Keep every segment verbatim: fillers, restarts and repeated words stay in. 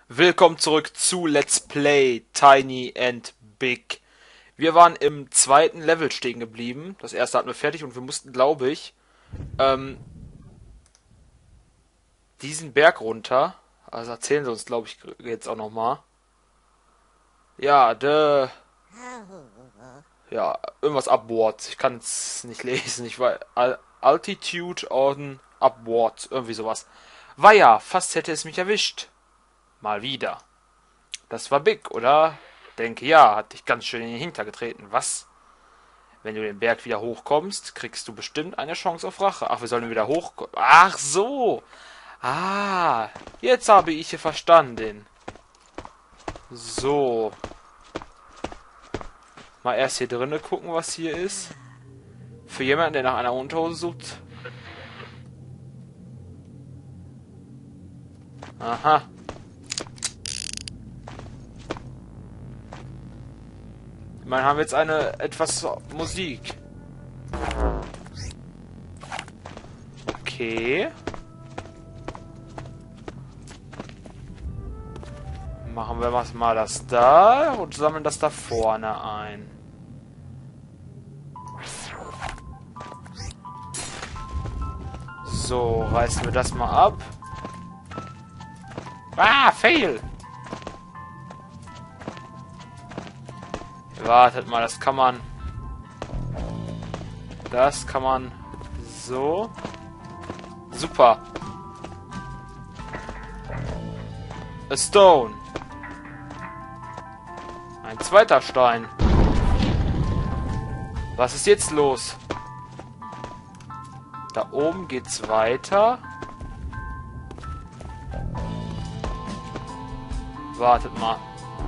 Willkommen zurück zu Let's Play Tiny and Big. Wir waren im zweiten Level stehen geblieben. Das erste hatten wir fertig und wir mussten, glaube ich, ähm, diesen Berg runter. Also erzählen sie uns, glaube ich, jetzt auch nochmal. Ja, de... Ja, irgendwas upwards. Ich kann es nicht lesen. Ich weiß... Al Altitude on upwards. Irgendwie sowas. Weia, fast hätte es mich erwischt. Mal wieder. Das war Big, oder? Denke ja, hat dich ganz schön in den Hinter getreten. Was? Wenn du den Berg wieder hochkommst, kriegst du bestimmt eine Chance auf Rache. Ach, wir sollen wieder hochkommen. Ach so. Ah, jetzt habe ich hier verstanden. So. Mal erst hier drinnen gucken, was hier ist. Für jemanden, der nach einer Unterhose sucht. Aha. Ich meine, haben wir jetzt eine etwas Musik. Okay. Machen wir was mal das da und sammeln das da vorne ein. So, reißen wir das mal ab. Ah, fail! Wartet mal, das kann man... Das kann man... So... Super! A stone! Ein zweiter Stein! Was ist jetzt los? Da oben geht's weiter. Wartet mal.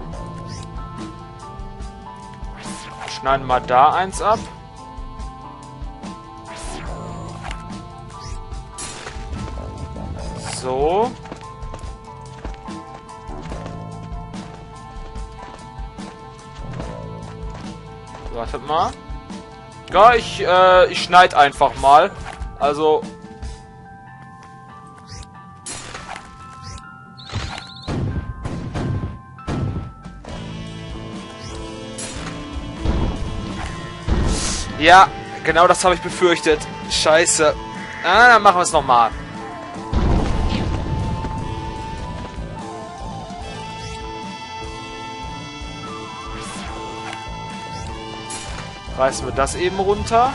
Schneiden wir da eins ab. So. Wartet mal. Ja, ich, äh, ich schneide einfach mal. Also... Ja, genau das habe ich befürchtet. Scheiße. Ah, dann machen wir es nochmal. Reißen wir das eben runter.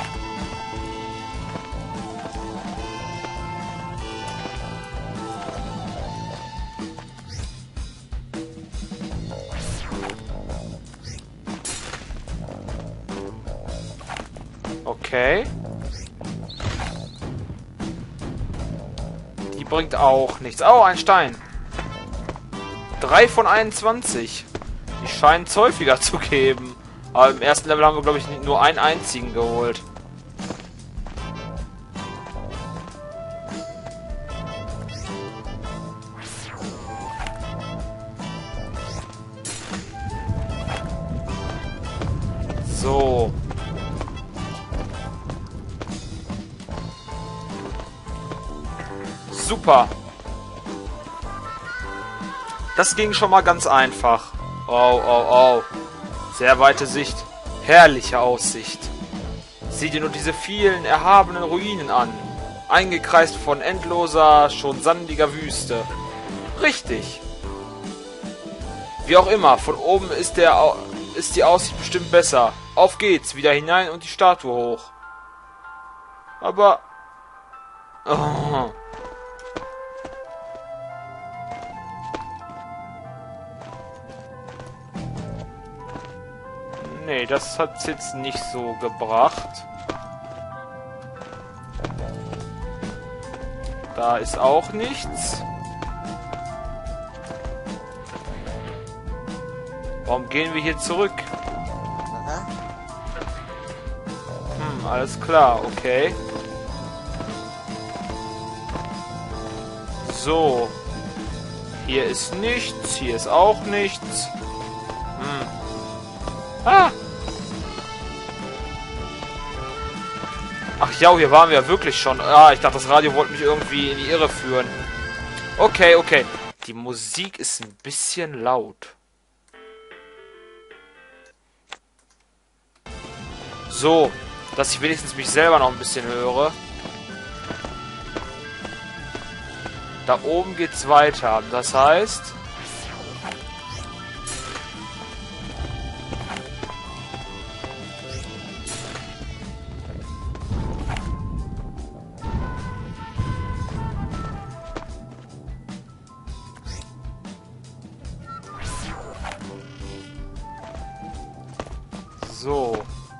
Okay. Die bringt auch nichts. Oh, ein Stein. drei von einundzwanzig. Die scheinen es häufiger zu geben. Aber im ersten Level haben wir, glaube ich, nur einen einzigen geholt. So. Super. Das ging schon mal ganz einfach. Oh, oh, oh. Sehr weite Sicht. Herrliche Aussicht. Sieh dir nur diese vielen erhabenen Ruinen an. Eingekreist von endloser, schon sandiger Wüste. Richtig. Wie auch immer, von oben ist, der, Au ist die Aussicht bestimmt besser. Auf geht's, wieder hinein und die Statue hoch. Aber... Oh. Nee, das hat's jetzt nicht so gebracht. Da ist auch nichts. Warum gehen wir hier zurück? Hm, alles klar, okay. So. Hier ist nichts, hier ist auch nichts. Hm. Ah! Ach ja, hier waren wir ja wirklich schon. Ah, ich dachte, das Radio wollte mich irgendwie in die Irre führen. Okay, okay. Die Musik ist ein bisschen laut. So, dass ich wenigstens mich selber noch ein bisschen höre. Da oben geht's weiter. Das heißt... So.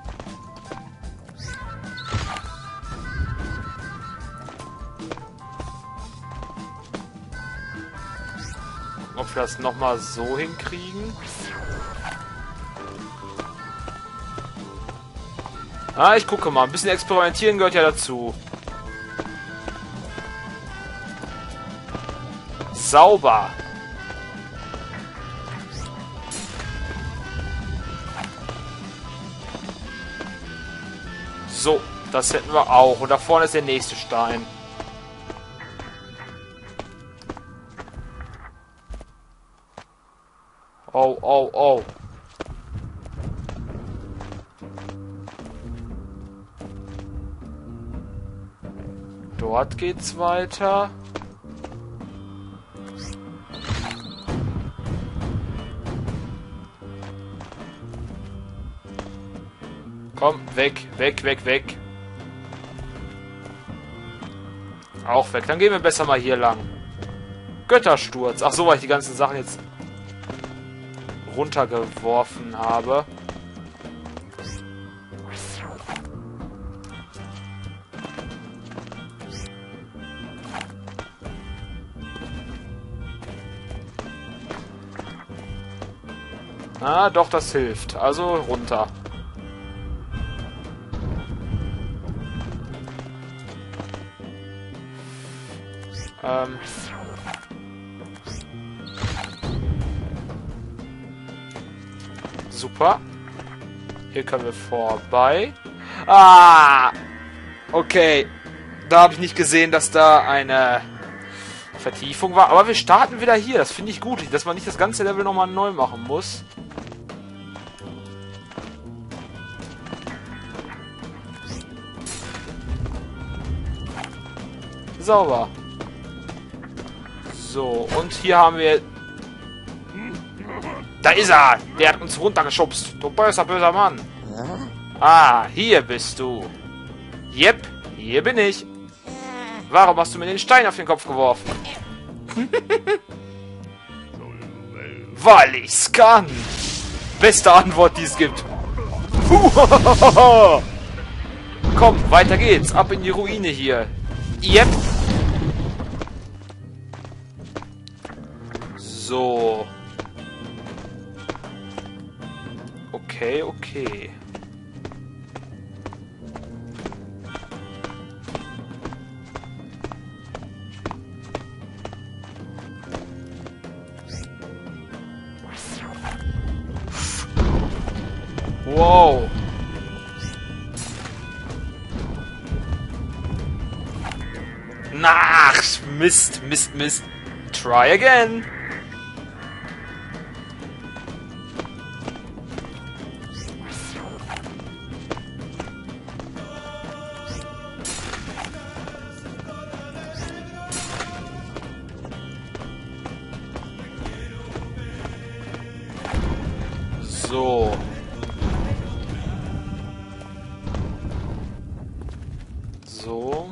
Ob wir das nochmal so hinkriegen? Ah, ich gucke mal. Ein bisschen experimentieren gehört ja dazu. Sauber. So, das hätten wir auch. Und da vorne ist der nächste Stein. Oh, oh, oh. Dort geht's weiter. Komm, weg, weg, weg, weg. Auch weg. Dann gehen wir besser mal hier lang. Göttersturz. Ach so, weil ich die ganzen Sachen jetzt runtergeworfen habe. Ah, doch, das hilft. Also runter. Ähm... Super. Hier können wir vorbei. Ah! Okay. Da habe ich nicht gesehen, dass da eine Vertiefung war. Aber wir starten wieder hier. Das finde ich gut. Dass man nicht das ganze Level nochmal neu machen muss. Sauber. So, und hier haben wir... Da ist er! Der hat uns runtergeschubst. Du böser, böser Mann. Ah, hier bist du. Jep, hier bin ich. Warum hast du mir den Stein auf den Kopf geworfen? Weil ich's kann. Beste Antwort, die es gibt. Komm, weiter geht's. Ab in die Ruine hier. Jep. So. Okay, okay. Wow. Ach, Mist, Mist, Mist. Try again. So. So.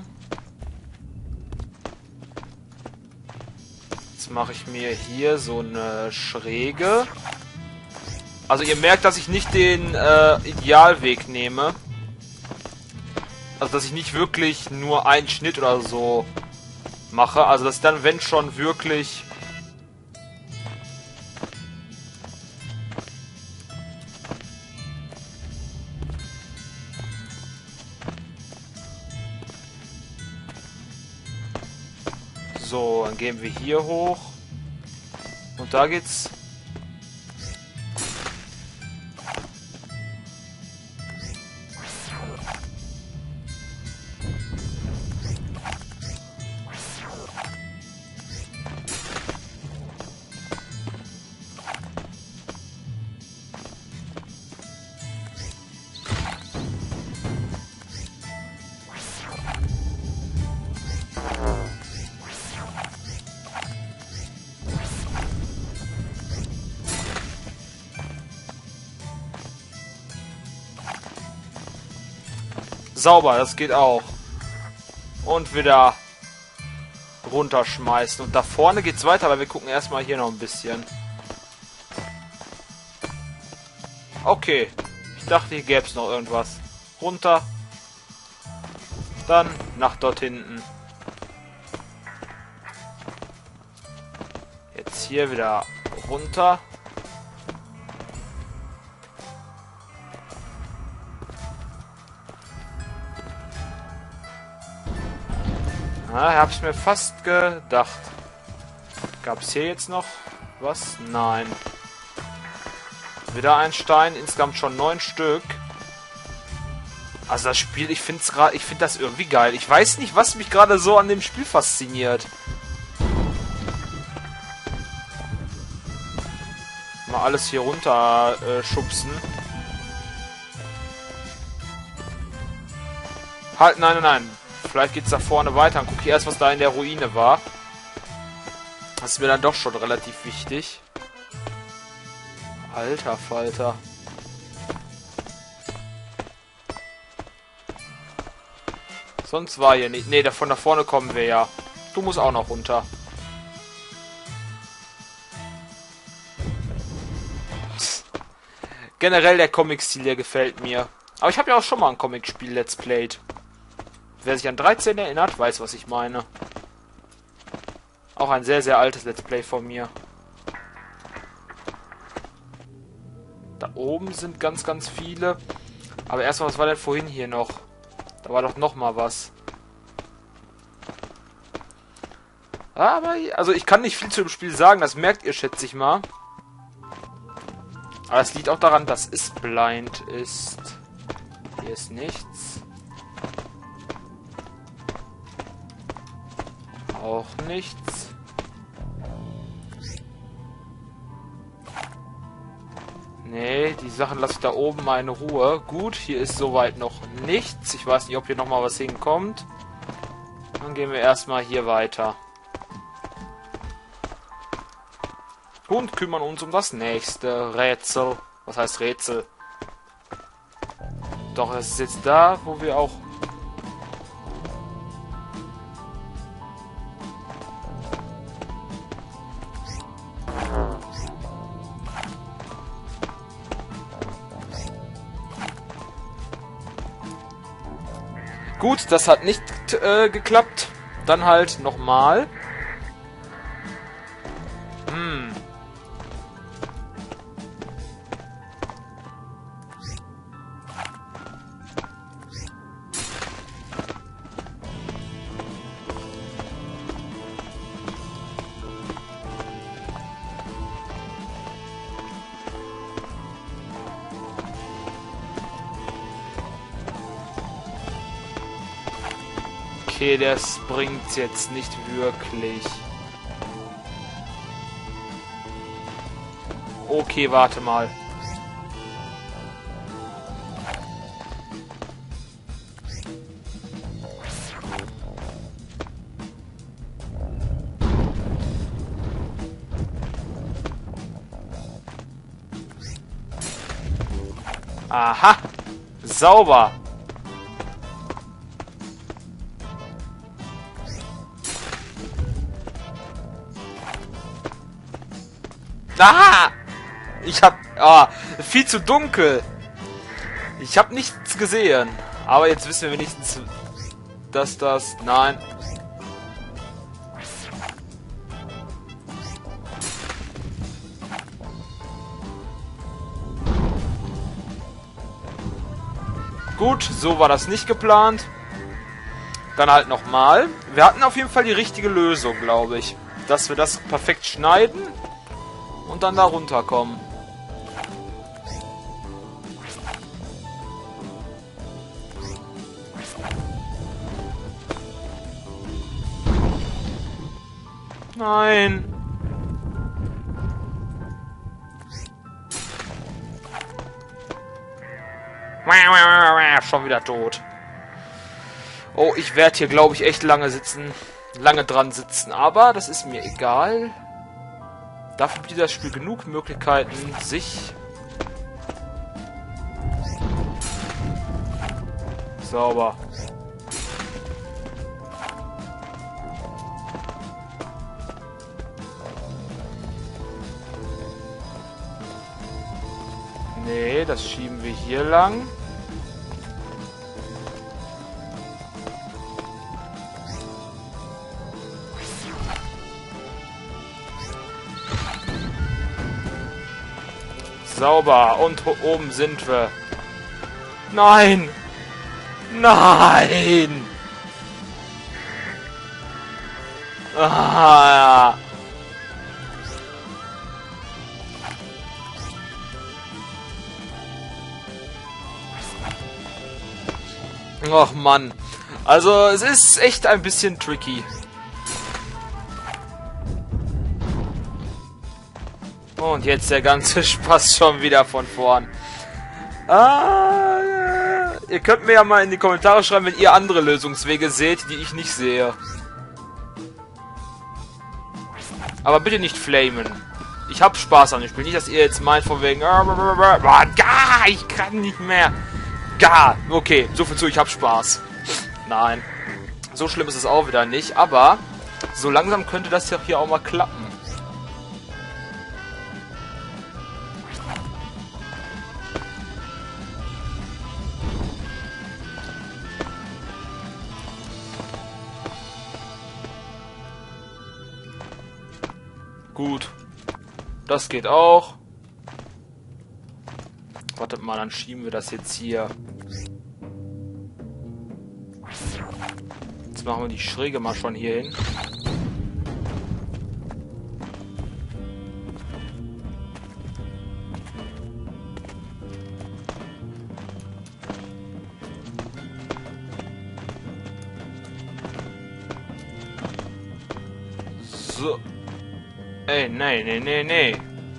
Jetzt mache ich mir hier so eine Schräge. Also ihr merkt, dass ich nicht den äh, Idealweg nehme. Also dass ich nicht wirklich nur einen Schnitt oder so mache. Also dass ich dann, wenn schon, wirklich... So, dann gehen wir hier hoch. Und da geht's... Sauber, das geht auch. Und wieder runterschmeißen. Und da vorne geht's weiter, aber wir gucken erstmal hier noch ein bisschen. Okay. Ich dachte, hier gäbe es noch irgendwas. Runter. Dann nach dort hinten. Jetzt hier wieder runter. Ah, hab's mir fast gedacht. Gab's hier jetzt noch was? Nein. Wieder ein Stein, insgesamt schon neun Stück. Also das Spiel, ich find's gerade, ich finde das irgendwie geil. Ich weiß nicht, was mich gerade so an dem Spiel fasziniert. Mal alles hier runter äh, schubsen. Halt, nein, nein, nein. Vielleicht geht's da vorne weiter. Dann guck ich erst, was da in der Ruine war. Das ist mir dann doch schon relativ wichtig. Alter Falter. Sonst war hier nicht. Ne, von da vorne kommen wir ja. Du musst auch noch runter. Generell der Comic-Stil, der gefällt mir. Aber ich habe ja auch schon mal ein Comic-Spiel Let's Played. Wer sich an dreizehn erinnert, weiß, was ich meine. Auch ein sehr, sehr altes Let's Play von mir. Da oben sind ganz, ganz viele. Aber erstmal, was war denn vorhin hier noch? Da war doch noch mal was. Aber, also ich kann nicht viel zu dem Spiel sagen, das merkt ihr, schätze ich mal. Aber es liegt auch daran, dass es blind ist. Hier ist nichts. Auch nichts. Nee, die Sachen lasse ich da oben mal in Ruhe. Gut, hier ist soweit noch nichts. Ich weiß nicht, ob hier nochmal was hinkommt. Dann gehen wir erstmal hier weiter. Und kümmern uns um das nächste Rätsel. Was heißt Rätsel? Doch, es ist jetzt da, wo wir auch... Gut, das hat nicht äh, geklappt. Dann halt nochmal. Hm. Okay, das bringt's jetzt nicht wirklich. Okay, warte mal. Aha! Sauber! Ah! Ich hab... Ah, viel zu dunkel. Ich hab nichts gesehen. Aber jetzt wissen wir wenigstens, dass das... Nein. Gut, so war das nicht geplant. Dann halt nochmal. Wir hatten auf jeden Fall die richtige Lösung, glaube ich. Dass wir das perfekt schneiden und dann da runterkommen. Nein. Schon wieder tot. Oh, ich werde hier, glaube ich, echt lange sitzen. Lange dran sitzen. Aber das ist mir egal. Dafür bietet das Spiel genug Möglichkeiten, sich Sauber. Nee, das schieben wir hier lang. Sauber. Und oben sind wir. Nein! Nein! Ah, ja. Och Mann. Also es ist echt ein bisschen tricky. Und jetzt der ganze Spaß schon wieder von vorn. Ah, ja. Ihr könnt mir ja mal in die Kommentare schreiben, wenn ihr andere Lösungswege seht, die ich nicht sehe. Aber bitte nicht flamen. Ich hab Spaß an dem Spiel. Nicht, dass ihr jetzt meint von wegen... Gar, ich kann nicht mehr. Gar. Okay, so viel zu, ich hab Spaß. Nein. So schlimm ist es auch wieder nicht. Aber so langsam könnte das ja hier auch mal klappen. Gut. Das geht auch. Wartet mal, dann schieben wir das jetzt hier. Jetzt machen wir die Schräge mal schon hier hin. So. Ey, nee, nee, nee, nee.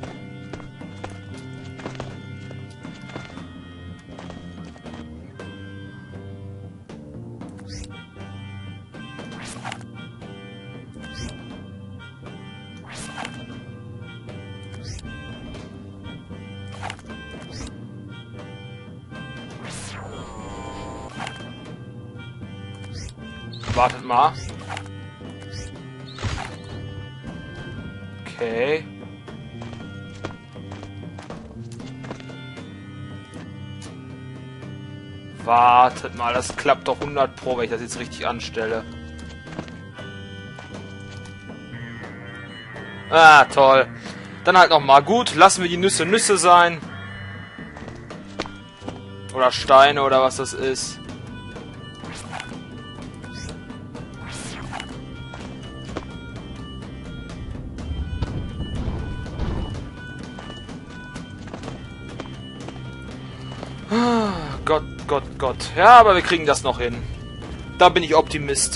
Wartet mal. Okay. Wartet mal, das klappt doch hundert Pro, wenn ich das jetzt richtig anstelle. Ah, toll. Dann halt nochmal. Gut, lassen wir die Nüsse Nüsse sein. Oder Steine oder was das ist. Gott, Gott, Gott. Ja, aber wir kriegen das noch hin. Da bin ich Optimist.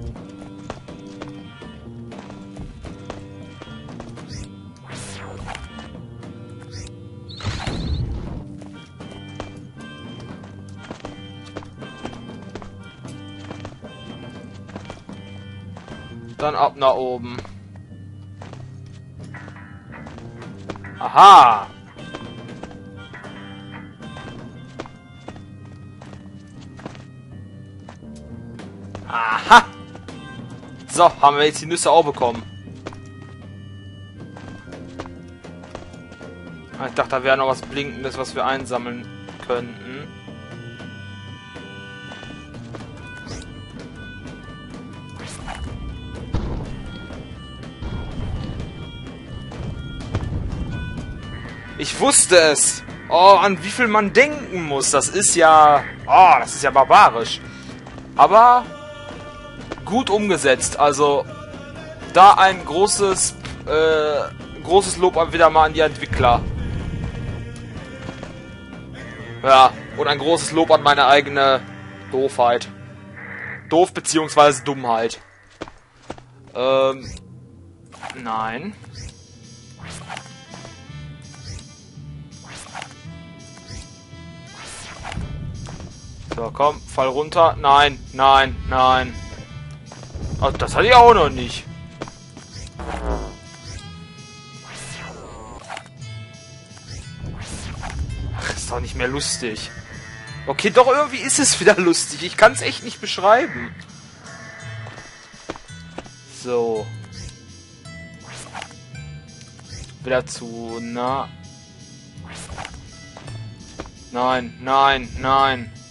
Dann ab nach oben. Aha! Aha! So, haben wir jetzt die Nüsse auch bekommen. Ich dachte, da wäre noch was Blinkendes, was wir einsammeln könnten. Ich wusste es! Oh, an wie viel man denken muss. Das ist ja... Oh, das ist ja barbarisch. Aber... gut umgesetzt, also da ein großes äh, großes Lob wieder mal an die Entwickler. Ja, und ein großes Lob an meine eigene Doofheit. Doof beziehungsweise Dummheit. Ähm, nein. So, komm, fall runter. Nein, nein, nein. Oh, das hatte ich auch noch nicht. Ach, ist doch nicht mehr lustig. Okay, doch irgendwie ist es wieder lustig. Ich kann es echt nicht beschreiben. So. Wieder zu nah. Nein, nein, nein.